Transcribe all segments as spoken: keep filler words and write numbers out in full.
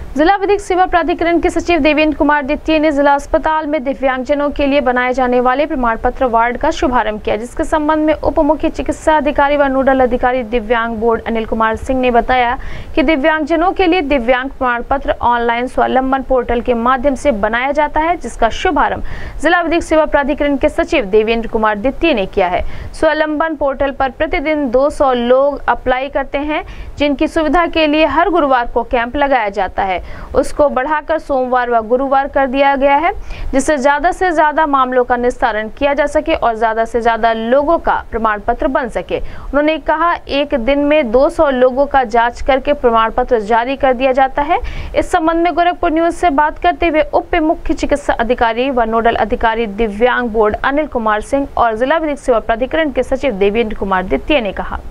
जिला विधिक सेवा प्राधिकरण के सचिव देवेंद्र कुमार द्वितीय ने जिला अस्पताल में दिव्यांगजनों के लिए बनाए जाने वाले प्रमाण पत्र वार्ड का शुभारंभ किया, जिसके संबंध में उप मुख्य चिकित्सा अधिकारी व नोडल अधिकारी दिव्यांग बोर्ड अनिल कुमार सिंह ने बताया कि दिव्यांगजनों के लिए दिव्यांग प्रमाण पत्र ऑनलाइन स्वावलंबन पोर्टल के माध्यम से बनाया जाता है, जिसका शुभारंभ जिला विधिक सेवा प्राधिकरण के सचिव देवेंद्र कुमार द्वितीय ने किया है। स्वावलंबन पोर्टल पर प्रतिदिन दो सौ लोग अप्लाई करते हैं, जिनकी सुविधा के लिए हर गुरुवार को कैंप लगाया जाता है। उसको बढ़ाकर सोमवार व गुरुवार कर दिया गया है, जिससे ज्यादा से ज्यादा मामलों का निस्तारण किया जा सके और ज्यादा से ज्यादा लोगों का प्रमाण पत्र बन सके। उन्होंने कहा, एक दिन में दो सौ लोगों का जांच करके प्रमाण पत्र जारी कर दिया जाता है। इस संबंध में गोरखपुर न्यूज से बात करते हुए उप मुख्य चिकित्सा अधिकारी व नोडल अधिकारी दिव्यांग बोर्ड अनिल कुमार सिंह और जिला विधिक सेवा प्राधिकरण के सचिव देवेंद्र कुमार द्वितीय ने कहा,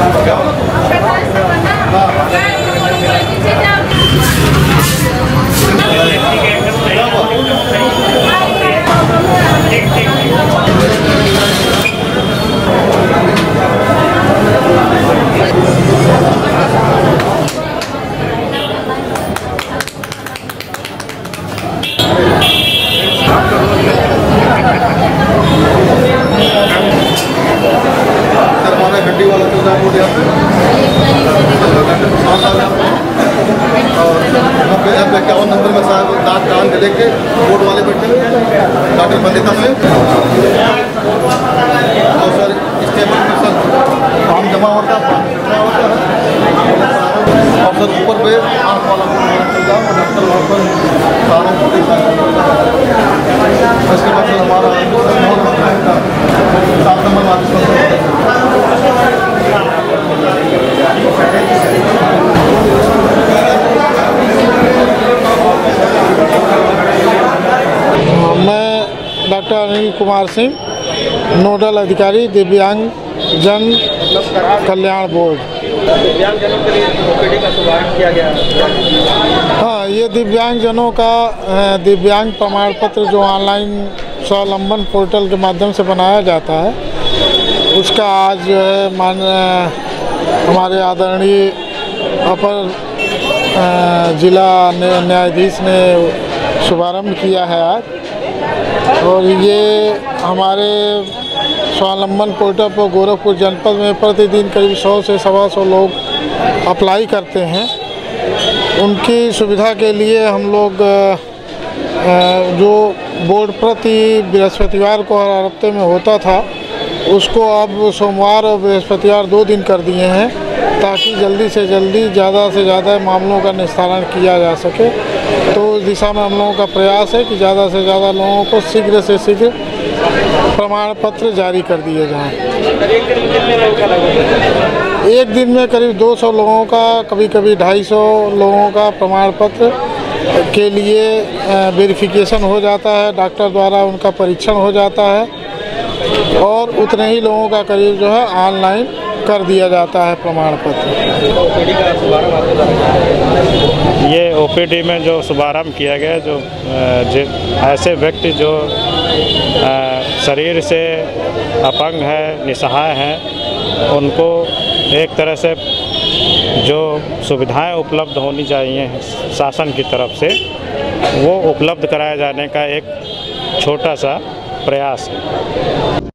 घंटी वाला चल रहा है और इक्यावन नंबर में साहब दांत कान के लेके बोर्ड वाले बैठे डॉक्टर बंदिता में और सर इस टेबल में सर फॉर्म जमा होता है और सर ऊपर पे आँख वाला चल रहा है डॉक्टर वहाँ पर सारों को इसके बाद सर हमारा सात नंबर वाले मैं डॉक्टर अनिल कुमार सिंह, नोडल अधिकारी दिव्यांग जन कल्याण बोर्ड। दिव्यांगजनों के लिए ओपीडी का शुभारंभ किया गया। हाँ, ये दिव्यांगजनों का दिव्यांग प्रमाण पत्र जो ऑनलाइन स्वावलंबन पोर्टल के माध्यम से बनाया जाता है, उसका आज जो है मान हमारे आदरणीय अपर जिला न्यायाधीश ने शुभारंभ किया है आज। और ये हमारे स्वावलंबन पोर्टल पर गोरखपुर जनपद में प्रतिदिन करीब सौ से सवा सौ लोग अप्लाई करते हैं। उनकी सुविधा के लिए हम लोग जो बोर्ड प्रति बृहस्पतिवार को हर हफ्ते में होता था, उसको अब सोमवार और बृहस्पतिवार दो दिन कर दिए हैं, ताकि जल्दी से जल्दी ज़्यादा से ज़्यादा मामलों का निस्तारण किया जा सके। तो इस दिशा में हम लोगों का प्रयास है कि ज़्यादा से ज़्यादा लोगों को शीघ्र से शीघ्र प्रमाण पत्र जारी कर दिए जाएं। एक दिन में करीब दो सौ लोगों का, कभी कभी ढाई सौ लोगों का प्रमाण पत्र के लिए वेरिफिकेशन हो जाता है, डॉक्टर द्वारा उनका परीक्षण हो जाता है और उतने ही लोगों का करीब जो है ऑनलाइन कर दिया जाता है प्रमाण पत्र। ये ओपीडी में जो शुभारंभ किया गया, जो ऐसे व्यक्ति जो शरीर से अपंग है, निसहाय हैं, उनको एक तरह से जो सुविधाएं उपलब्ध होनी चाहिए शासन की तरफ से, वो उपलब्ध कराए जाने का एक छोटा सा प्रयास है।